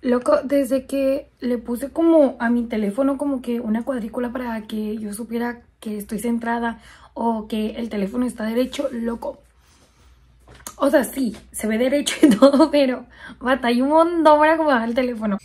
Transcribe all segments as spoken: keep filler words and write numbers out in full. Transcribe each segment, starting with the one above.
Loco, desde que le puse como a mi teléfono como que una cuadrícula para que yo supiera que estoy centrada o que el teléfono está derecho, loco. O sea, sí, se ve derecho y todo, pero batalla un montón para acomodar el teléfono.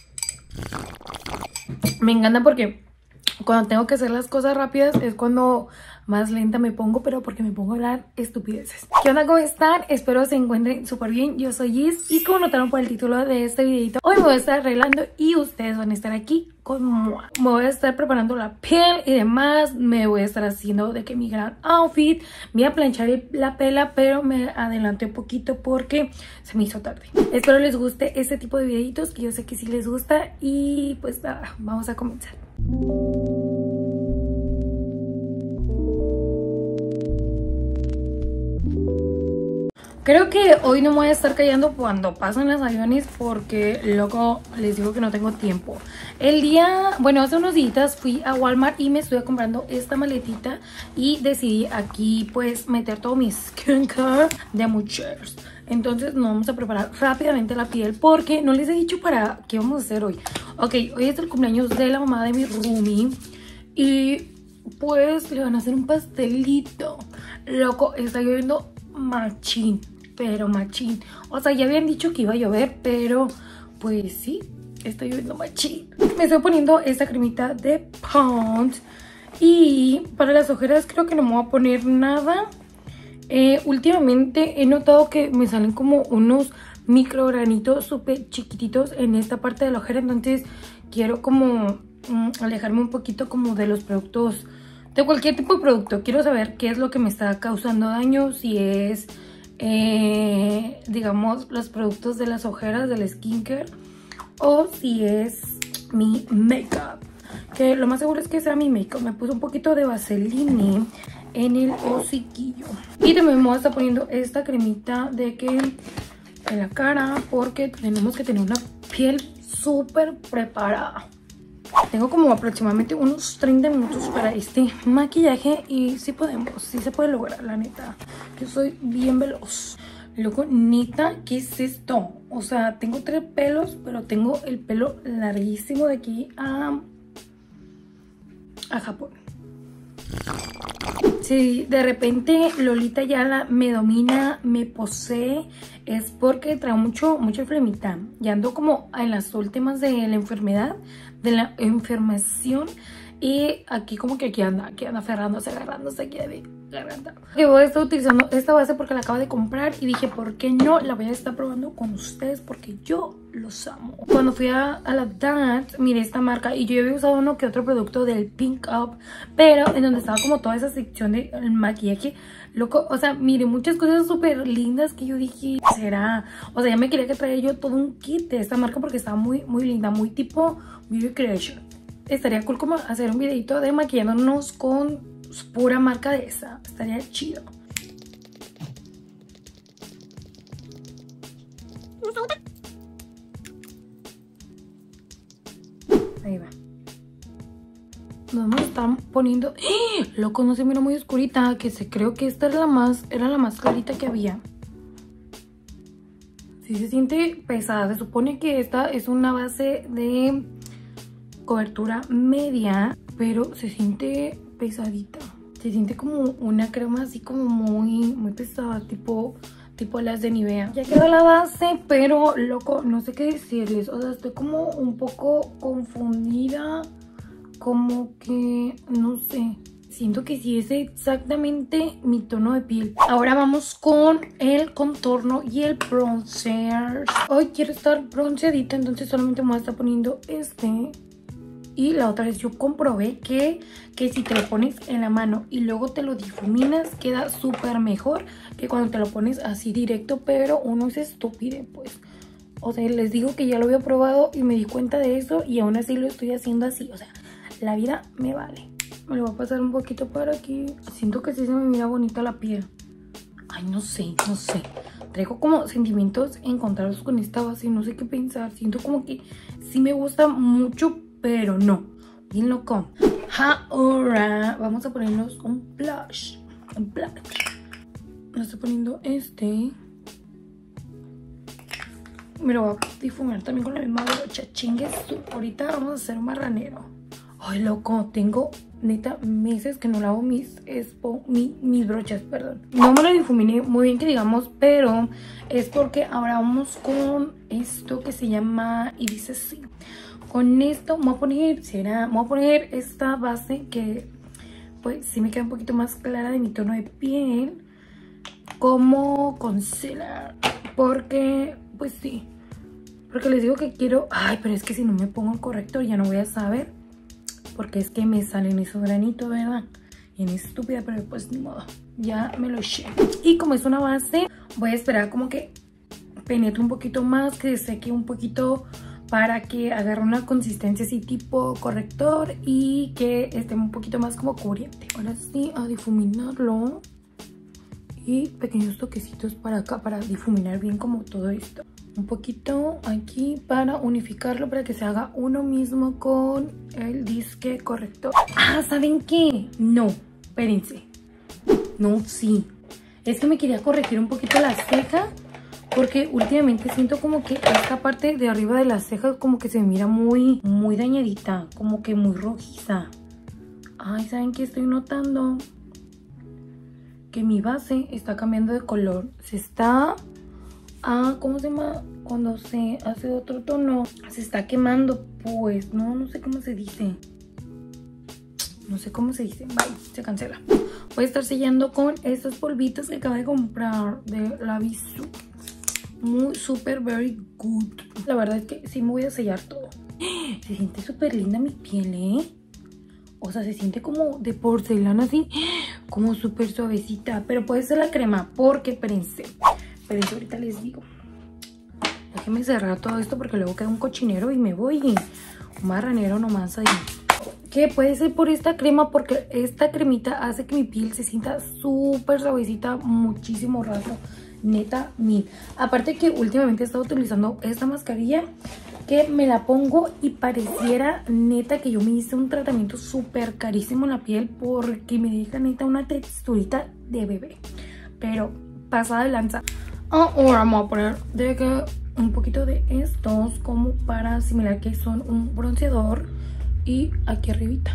Me encanta porque cuando tengo que hacer las cosas rápidas es cuando más lenta me pongo, pero porque me pongo a hablar estupideces. ¿Qué onda? ¿Cómo están? Espero se encuentren súper bien. Yo soy Gis y como notaron por el título de este videito, hoy me voy a estar arreglando y ustedes van a estar aquí conmigo. Me voy a estar preparando la piel y demás. Me voy a estar haciendo de que mi gran outfit. Voy a planchar la pela, pero me adelanté un poquito porque se me hizo tarde. Espero les guste este tipo de videitos, que yo sé que sí les gusta. Y pues nada, vamos a comenzar. Creo que hoy no me voy a estar callando cuando pasan los aviones porque, loco, les digo que no tengo tiempo. El día, bueno, hace unos días fui a Walmart y me estuve comprando esta maletita y decidí aquí pues meter todo mi skincare de mujeres. Entonces nos vamos a preparar rápidamente la piel porque no les he dicho para qué vamos a hacer hoy. Ok, hoy es el cumpleaños de la mamá de mi roomie y pues le van a hacer un pastelito. Loco, está lloviendo machín, pero machín. O sea, ya habían dicho que iba a llover, pero pues sí, está lloviendo machín. Me estoy poniendo esta cremita de Pond's y para las ojeras creo que no me voy a poner nada. Eh, últimamente he notado que me salen como unos microgranitos súper chiquititos en esta parte de la ojera, entonces quiero como mm, alejarme un poquito como de los productos, de cualquier tipo de producto. Quiero saber qué es lo que me está causando daño, si es, eh, digamos, los productos de las ojeras, del skincare, o si es mi makeup. Que lo más seguro es que sea mi makeup. Me puse un poquito de vaselina en el hociquillo. Y también me voy a estar poniendo esta cremita de que en la cara porque tenemos que tener una piel súper preparada. Tengo como aproximadamente unos treinta minutos para este maquillaje y sí podemos, sí se puede lograr, la neta. Yo soy bien veloz. Loco, neta, ¿qué es esto? O sea, tengo tres pelos, pero tengo el pelo larguísimo de aquí a, a Japón. Si de repente Lolita Ayala me domina, me posee, es porque traigo mucho, mucha flemita. Ya ando como en las últimas de la enfermedad, de la enfermación. Y aquí como que aquí anda, aquí anda aferrándose, agarrándose aquí de garganta. Que voy a estar utilizando esta base porque la acabo de comprar y dije, ¿por qué no? La voy a estar probando con ustedes porque yo los amo. Cuando fui a, a la Dance, miré esta marca y yo había usado uno que otro producto del Pink Up, pero en donde estaba como toda esa sección de maquillaje, loco, o sea, miré muchas cosas súper lindas que yo dije, ¿será? O sea, ya me quería que traer yo todo un kit de esta marca porque estaba muy, muy linda, muy tipo Beauty Creation. Estaría cool como hacer un videito de maquillándonos con pura marca de esa. Estaría chido. Ahí va. Nos vamos a estar poniendo... ¡Eh! Loco, no se mira muy oscurita. Que se creo que esta era la más, era la más clarita que había. Sí se siente pesada. Se supone que esta es una base de cobertura media, pero se siente pesadita. Se siente como una crema así como muy, muy pesada, tipo, tipo las de Nivea. Ya quedó la base, pero loco, no sé qué decirles. O sea, estoy como un poco confundida, como que, no sé. Siento que sí es exactamente mi tono de piel. Ahora vamos con el contorno y el bronzer. Hoy quiero estar bronceadita, entonces solamente me voy a estar poniendo este. Y la otra vez yo comprobé que, que si te lo pones en la mano y luego te lo difuminas, queda súper mejor que cuando te lo pones así directo. Pero uno es estúpido, pues. O sea, les digo que ya lo había probado y me di cuenta de eso y aún así lo estoy haciendo así. O sea, la vida me vale. Me lo voy a pasar un poquito para aquí. Siento que sí se me mira bonita la piel. Ay, no sé, no sé. Traigo como sentimientos encontrados con esta base. No sé qué pensar. Siento como que sí me gusta mucho, pero no. Bien loco. Ahora vamos a ponernos un blush. Un blush. Me estoy poniendo este. me lo voy a difuminar también con la misma brocha. Chingue su. Ahorita vamos a hacer un marranero. Ay, loco, tengo neta meses que no lavo mis, expo, mi, mis brochas, perdón. No me lo difuminé muy bien que digamos, pero es porque ahora vamos con esto que se llama, y dice así. Con esto me voy a poner, será, me voy a poner esta base que pues sí me queda un poquito más clara de mi tono de piel, como concealer, porque pues sí, porque les digo que quiero, ay, pero es que si no me pongo el corrector ya no voy a saber, porque es que me salen esos granitos, ¿verdad? Bien estúpida, pero pues ni modo, ya me lo eché. Y como es una base, voy a esperar como que penetre un poquito más, que seque un poquito, para que agarre una consistencia así tipo corrector y que esté un poquito más como cubriente. Ahora sí, a difuminarlo. Y pequeños toquecitos para acá para difuminar bien como todo esto. Un poquito aquí para unificarlo, para que se haga uno mismo con el disque corrector. Ah, ¿saben qué? No, espérense. No, sí. Es que me quería corregir un poquito la ceja, porque últimamente siento como que esta parte de arriba de la ceja como que se mira muy, muy dañadita, como que muy rojiza. Ay, ¿saben qué estoy notando? Que mi base está cambiando de color. Se está... Ah, ¿cómo se llama? Cuando se hace otro tono, se está quemando, pues. No, no sé cómo se dice. No sé cómo se dice. Bye, se cancela. Voy a estar sellando con estos polvitos que acabo de comprar de la Bisú. Muy, súper, very good. La verdad es que sí me voy a sellar todo. Se siente súper linda mi piel, ¿eh? O sea, se siente como de porcelana así, como súper suavecita. Pero puede ser la crema, porque, espérense. Espérense, ahorita les digo. Déjenme cerrar todo esto porque luego queda un cochinero y me voy. Un marranero nomás ahí. Que puede ser por esta crema, porque esta cremita hace que mi piel se sienta súper suavecita, muchísimo rato. Neta, mil. Aparte que últimamente he estado utilizando esta mascarilla, que me la pongo y pareciera neta que yo me hice un tratamiento súper carísimo en la piel, porque me deja neta una texturita de bebé, pero pasada de lanza. Ahora vamos a poner de que un poquito de estos como para asimilar que son un bronceador, y aquí arribita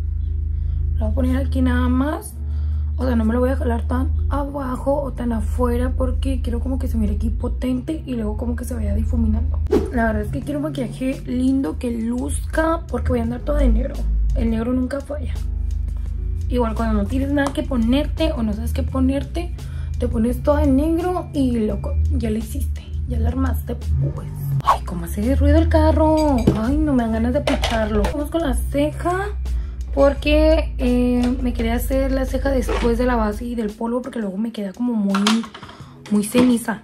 lo voy a poner aquí nada más. O sea, no me lo voy a jalar tan abajo o tan afuera, porque quiero como que se mire aquí potente y luego como que se vaya difuminando. La verdad es que quiero un maquillaje lindo, que luzca, porque voy a andar toda de negro. El negro nunca falla. Igual cuando no tienes nada que ponerte o no sabes qué ponerte, te pones toda de negro y loco, ya lo hiciste, ya lo armaste pues. Ay, cómo hace ruido el carro. Ay, no me dan ganas de picharlo. Vamos con la ceja. Porque eh, me quería hacer la ceja después de la base y del polvo, porque luego me queda como muy, muy ceniza.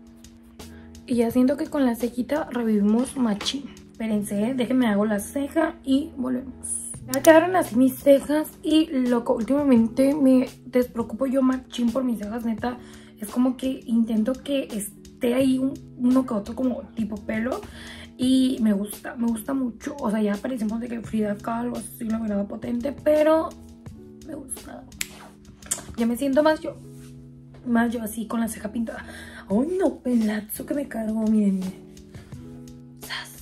Y ya siento que con la cejita revivimos machín. Espérense, déjenme hago la ceja y volvemos. Ya quedaron así mis cejas y loco, últimamente me despreocupo yo machín por mis cejas, neta. Es como que intento que esté ahí un, uno que otro como tipo pelo. Y me gusta, me gusta mucho. O sea, ya parecemos de que Frida Kahlo, así la mirada potente, pero me gusta. Ya me siento más yo. Más yo así con la ceja pintada. Ay, no, pelazo que me cargo, miren, miren. Sas,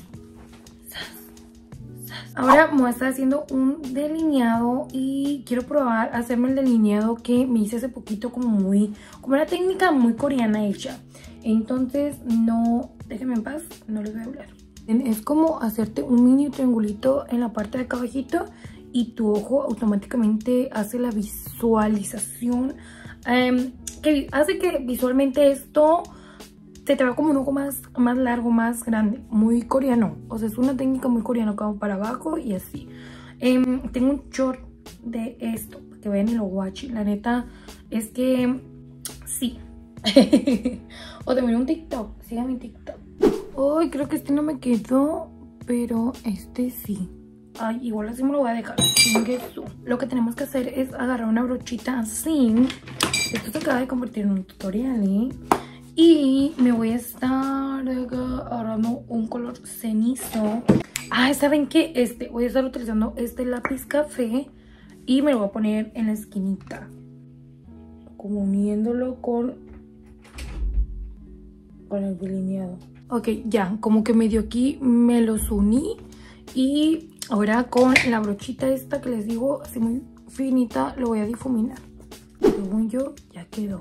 sas, sas. Ahora me voy a estar haciendo un delineado y quiero probar hacerme el delineado que me hice hace poquito, como muy, como una técnica muy coreana hecha. Entonces, no, déjenme en paz, no les voy a hablar. Es como hacerte un mini triangulito en la parte de acá abajito y tu ojo automáticamente hace la visualización, um, que hace que visualmente esto se te vea como un ojo más, más largo, más grande, muy coreano. O sea, es una técnica muy coreana, como para abajo y así. Um, tengo un short de esto, para que vean el guachi. La neta es que sí. O también un TikTok, síganme en TikTok. Ay, creo que este no me quedó, pero este sí. Ay, igual así me lo voy a dejar. Lo que tenemos que hacer es agarrar una brochita así. Esto se acaba de convertir en un tutorial, ¿eh? Y me voy a estar agarrando un color cenizo. Ay, ¿saben qué? Este, voy a estar utilizando este lápiz café y me lo voy a poner en la esquinita, como uniéndolo con, con el delineado. Ok, ya, como que medio aquí me los uní. Y ahora con la brochita esta que les digo, así muy finita, lo voy a difuminar. Según yo, ya quedó.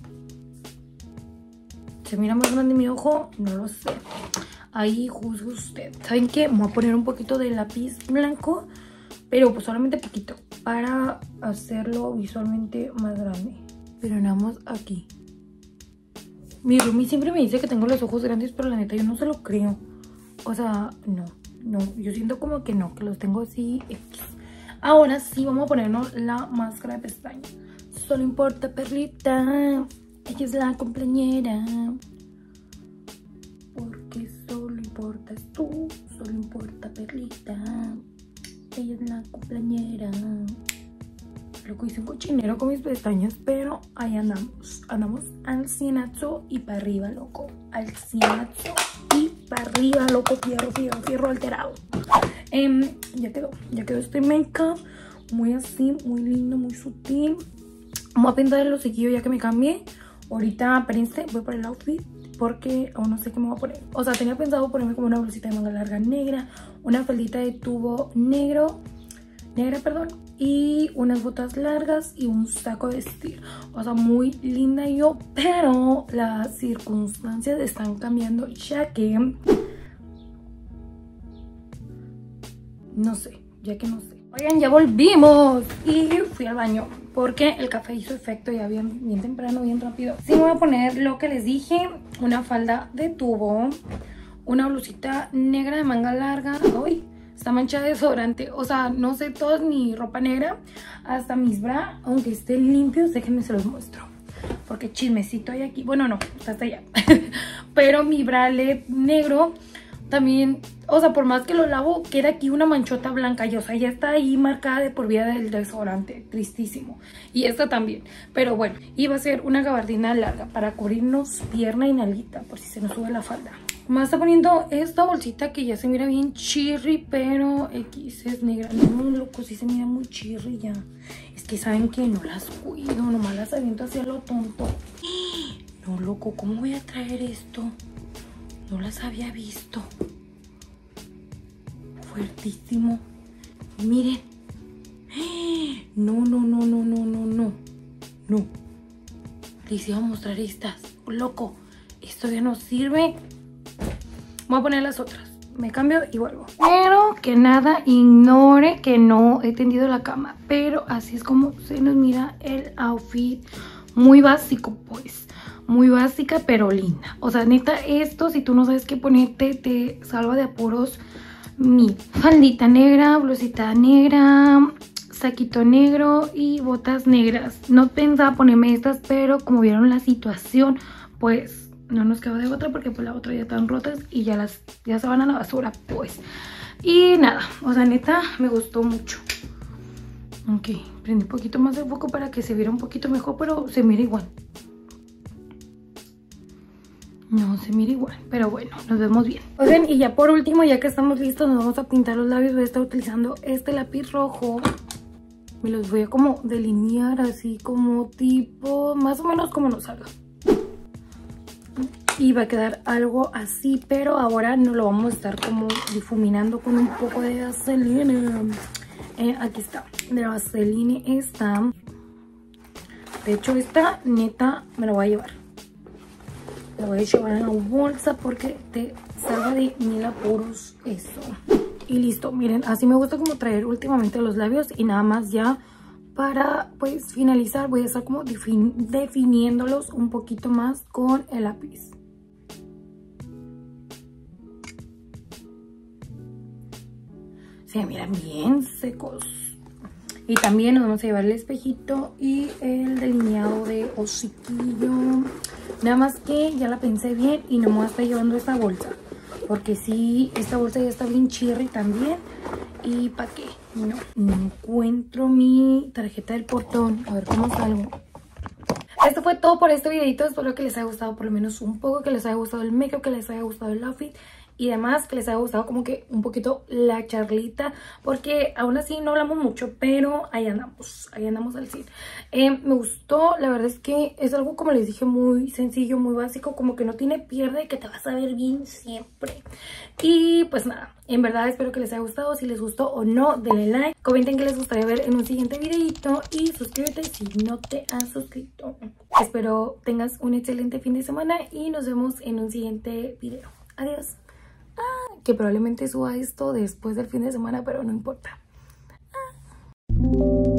¿Se mira más grande mi ojo? No lo sé. Ahí juzgue usted. ¿Saben qué? Voy a poner un poquito de lápiz blanco, pero pues solamente poquito, para hacerlo visualmente más grande. Pero nada más aquí. Mi roomie siempre me dice que tengo los ojos grandes, pero la neta yo no se lo creo. O sea, no, no. Yo siento como que no, que los tengo así X. Ahora sí vamos a ponernos la máscara de pestañas. Solo importa Perlita, ella es la compañera. Porque solo importas tú, solo importa Perlita, ella es la compañera. Loco, hice un cochinero con mis pestañas, pero ahí andamos. Andamos al cienazo y para arriba, loco. Al cienazo y para arriba, loco. Fierro, fierro, fierro alterado. Eh, ya quedó, ya quedó este make-up. Muy así, muy lindo, muy sutil. Vamos a pintar el hociquillo ya que me cambié. Ahorita, espérense, voy por el outfit porque aún no sé qué me voy a poner. O sea, tenía pensado ponerme como una blusita de manga larga negra, una faldita de tubo negro, negra, perdón, y unas botas largas y un saco de vestir. O sea, muy linda yo, pero las circunstancias están cambiando ya que... No sé, ya que no sé. Oigan, ya volvimos y fui al baño porque el café hizo efecto ya bien, bien temprano, bien rápido. Sí, me voy a poner lo que les dije, una falda de tubo, una blusita negra de manga larga. Uy, está manchada de desodorante. O sea, no sé, toda mi ropa negra, hasta mis bra, aunque estén limpios, déjenme se los muestro. Porque chismecito hay aquí. Bueno, no, está hasta allá. Pero mi bralet negro también, o sea, por más que lo lavo, queda aquí una manchota blanca. Y, o sea, ya está ahí marcada de por vida del desodorante. Tristísimo. Y esta también. Pero bueno, iba a ser una gabardina larga para cubrirnos pierna y nalguita, por si se nos sube la falda. Me está poniendo esta bolsita que ya se mira bien chirri, pero X es negra. No, loco, sí se mira muy chirri ya. Es que saben que no las cuido, nomás las aviento hacia lo tonto. No, loco, ¿cómo voy a traer esto? No las había visto. Fuertísimo. Miren. No, no, no, no, no, no, no. No. Les iba a mostrar estas. Loco, esto ya no sirve. Voy a poner las otras. Me cambio y vuelvo. Pero que nada ignore que no he tendido la cama. Pero así es como se nos mira el outfit. Muy básico, pues. Muy básica, pero linda. O sea, neta, esto, si tú no sabes qué ponerte, te salva de apuros. Mi faldita negra, blusita negra, saquito negro y botas negras. No pensaba ponerme estas, pero como vieron la situación, pues no nos quedó de otra, porque pues la otra ya están rotas y ya las ya se van a la basura, pues. Y nada, o sea, neta, me gustó mucho. Ok, prendí un poquito más el foco para que se viera un poquito mejor, pero se mira igual. No se mira igual, pero bueno, nos vemos bien. Oigan, y ya por último, ya que estamos listos, nos vamos a pintar los labios. Voy a estar utilizando este lápiz rojo. Me los voy a como delinear así como tipo, más o menos como nos salga. Y va a quedar algo así, pero ahora no lo vamos a estar como difuminando con un poco de vaselina. Eh, aquí está, de la vaselina está. De hecho, esta neta me la voy a llevar. La voy a llevar en la bolsa porque te salva de mil apuros eso. Y listo, miren, así me gusta como traer últimamente los labios. Y nada más ya para pues finalizar voy a estar como defin definiéndolos un poquito más con el lápiz. Se miran bien secos. Y también nos vamos a llevar el espejito y el delineado de hociquillo. Nada más que ya la pensé bien y no me voy a estar llevando esta bolsa. Porque sí, esta bolsa ya está bien chirri también. ¿Y para qué? No, no encuentro mi tarjeta del portón. A ver cómo salgo. Esto fue todo por este videito. Espero que les haya gustado por lo menos un poco. Que les haya gustado el make-up, que les haya gustado el outfit. y demás, que les haya gustado como que un poquito la charlita, porque aún así no hablamos mucho, pero ahí andamos, ahí andamos al cien. Eh, me gustó, la verdad es que es algo, como les dije, muy sencillo, muy básico, como que no tiene pierde, que te vas a ver bien siempre. Y pues nada, en verdad espero que les haya gustado. Si les gustó o no, denle like, comenten qué les gustaría ver en un siguiente videito y suscríbete si no te has suscrito. Espero tengas un excelente fin de semana y nos vemos en un siguiente video. Adiós. Ah, que probablemente suba esto después del fin de semana, pero no importa. Ah.